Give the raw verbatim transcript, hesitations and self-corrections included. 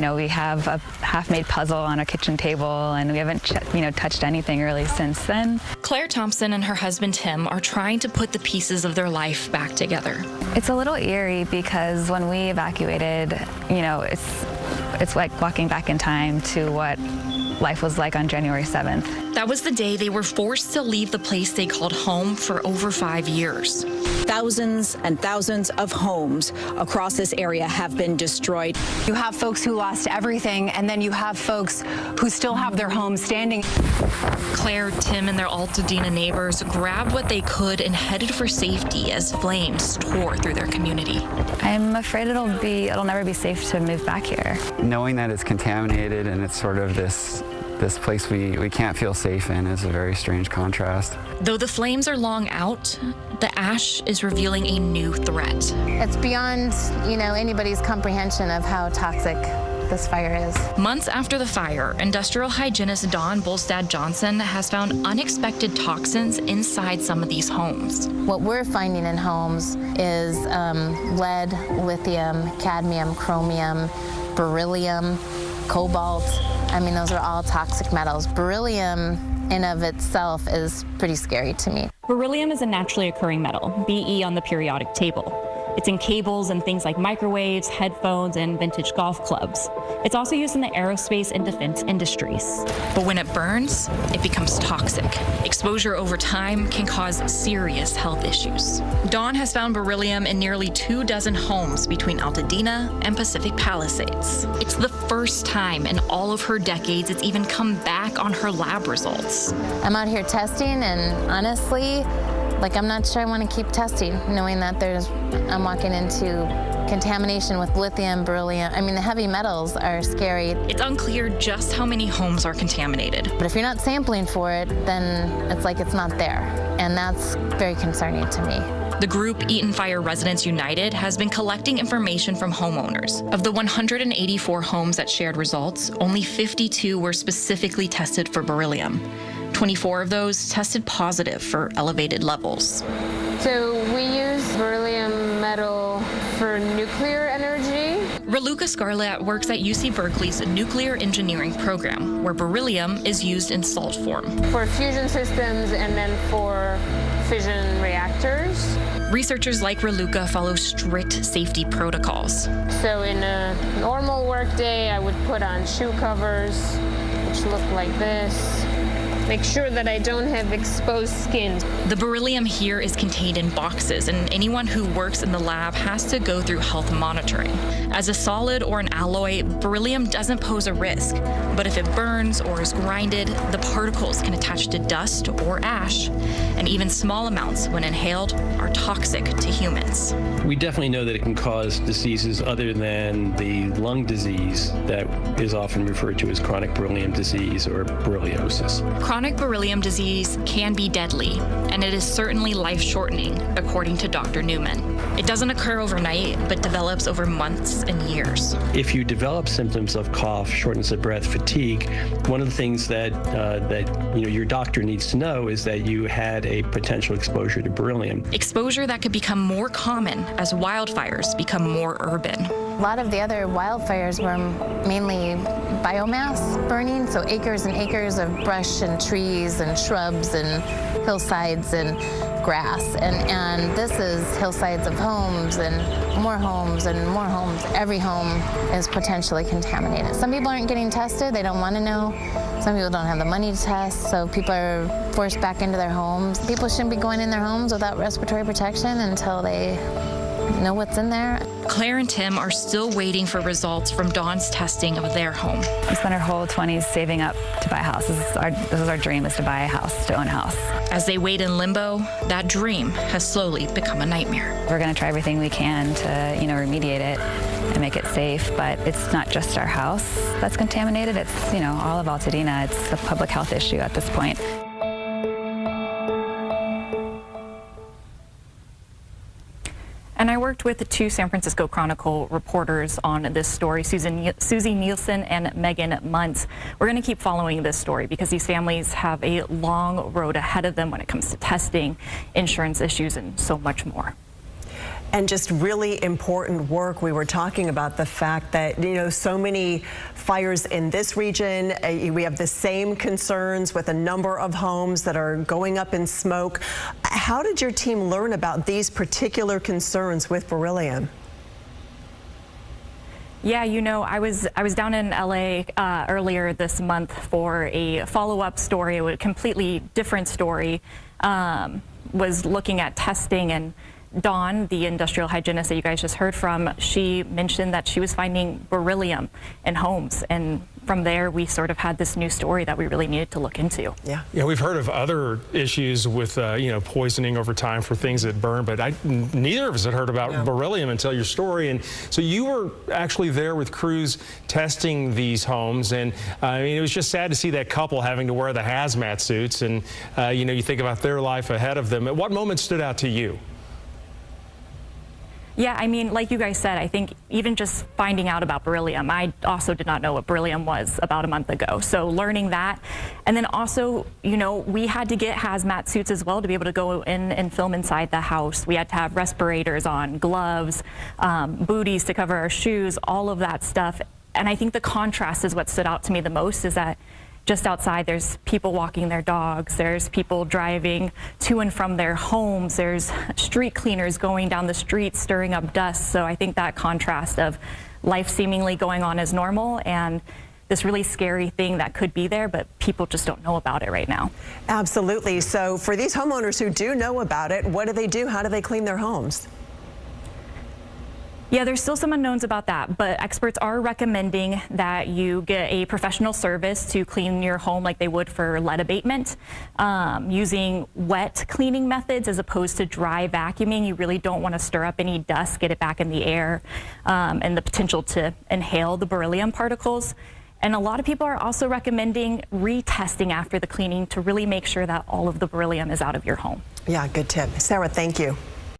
know, we have a half-made puzzle on a kitchen table, and we haven't, you know, touched anything really since then. Claire Thompson and her husband Tim are trying to put the pieces of their life back together. It's a little eerie because when we evacuated, you know, it's it's like walking back in time to what life was like on January seventh. That was the day they were forced to leave the place they called home for over five years. Thousands and thousands of homes across this area have been destroyed. You have folks who lost everything, and then you have folks who still have their homes standing. Claire, Tim, and their Altadena neighbors grabbed what they could and headed for safety as flames tore through their community. I'm afraid it'll be, it'll never be safe to move back here. Knowing that it's contaminated and it's sort of this This place we, we can't feel safe in is a very strange contrast. Though the flames are long out, the ash is revealing a new threat. It's beyond, you know, anybody's comprehension of how toxic this fire is. Months after the fire, industrial hygienist Dawn Bolstad Johnson has found unexpected toxins inside some of these homes. What we're finding in homes is um, lead, lithium, cadmium, chromium, beryllium, cobalt. I mean, those are all toxic metals. Beryllium in of itself is pretty scary to me. Beryllium is a naturally occurring metal, B E on the periodic table. It's in cables and things like microwaves, headphones, and vintage golf clubs. It's also used in the aerospace and defense industries. But when it burns, it becomes toxic. Exposure over time can cause serious health issues. Dawn has found beryllium in nearly two dozen homes between Altadena and Pacific Palisades. It's the first time in all of her decades it's even come back on her lab results. I'm out here testing, and honestly, like, I'm not sure I want to keep testing, knowing that there's, I'm walking into contamination with lithium, beryllium. I mean, the heavy metals are scary. It's unclear just how many homes are contaminated. But if you're not sampling for it, then it's like it's not there. And that's very concerning to me. The group Eaton Fire Residents United has been collecting information from homeowners. Of the one hundred eighty-four homes that shared results, only fifty-two were specifically tested for beryllium. twenty-four of those tested positive for elevated levels. So we use beryllium metal for nuclear energy. Raluca Scarlett works at U C Berkeley's nuclear engineering program, where beryllium is used in salt form. For fusion systems and then for fission reactors. Researchers like Raluca follow strict safety protocols. So in a normal workday, I would put on shoe covers, which look like this. Make sure that I don't have exposed skin. The beryllium here is contained in boxes, and anyone who works in the lab has to go through health monitoring. As a solid or an alloy, beryllium doesn't pose a risk, but if it burns or is grinded, the particles can attach to dust or ash, and even small amounts, when inhaled, are toxic to humans. We definitely know that it can cause diseases other than the lung disease that is often referred to as chronic beryllium disease or berylliosis. Chronic beryllium disease can be deadly, and it is certainly life-shortening, according to Doctor Newman. It doesn't occur overnight, but develops over months and years. If you develop symptoms of cough, shortness of breath, fatigue, one of the things that uh, that you know your doctor needs to know is that you had a potential exposure to beryllium. Exposure that could become more common as wildfires become more urban. A lot of the other wildfires were mainly biomass burning, so acres and acres of brush and trees and shrubs and hillsides and grass. And, and this is hillsides of homes and more homes and more homes. Every home is potentially contaminated. Some people aren't getting tested. They don't want to know. Some people don't have the money to test, so people are forced back into their homes. People shouldn't be going in their homes without respiratory protection until they know what's in there. Claire and Tim are still waiting for results from Dawn's testing of their home. We spent our whole twenties saving up to buy a house. This is our, this is our dream, is to buy a house, to own a house. As they wait in limbo, that dream has slowly become a nightmare. We're going to try everything we can to, you know, remediate it and make it safe, but it's not just our house that's contaminated. It's, you know, all of Altadena. It's a public health issue at this point. And I worked with the two San Francisco Chronicle reporters on this story, Susan, Susie Nielsen and Megan Muntz. We're going to keep following this story because these families have a long road ahead of them when it comes to testing, insurance issues, and so much more. and just really important work. We were talking about the fact that, you know, so many fires in this region, uh, we have the same concerns with a number of homes that are going up in smoke. How did your team learn about these particular concerns with beryllium? Yeah, you know, I was I was down in L A uh, earlier this month for a follow-up story, a completely different story. Um, was looking at testing, and Dawn, the industrial hygienist that you guys just heard from, she mentioned that she was finding beryllium in homes, and from there we sort of had this new story that we really needed to look into. Yeah, yeah, we've heard of other issues with uh, you know, poisoning over time for things that burn, but I, neither of us had heard about yeah. beryllium until your story. And so you were actually there with crews testing these homes, and uh, I mean, it was just sad to see that couple having to wear the hazmat suits, and uh, you know, you think about their life ahead of them. At what moment stood out to you? Yeah, I mean, like you guys said, I think even just finding out about beryllium, I also did not know what beryllium was about a month ago. So learning that, and then also, you know, we had to get hazmat suits as well to be able to go in and film inside the house. We had to have respirators on, gloves, um, booties to cover our shoes, all of that stuff. And I think the contrast is what stood out to me the most, is that just outside, there's people walking their dogs, there's people driving to and from their homes, there's street cleaners going down the street stirring up dust. So I think that contrast of life seemingly going on as normal and this really scary thing that could be there, but people just don't know about it right now. Absolutely. So for these homeowners who do know about it, what do they do? How do they clean their homes? Yeah, there's still some unknowns about that, but experts are recommending that you get a professional service to clean your home like they would for lead abatement, um, using wet cleaning methods as opposed to dry vacuuming. You really don't want to stir up any dust, get it back in the air, um, and the potential to inhale the beryllium particles. And a lot of people are also recommending retesting after the cleaning to really make sure that all of the beryllium is out of your home. Yeah, good tip. Sarah, thank you.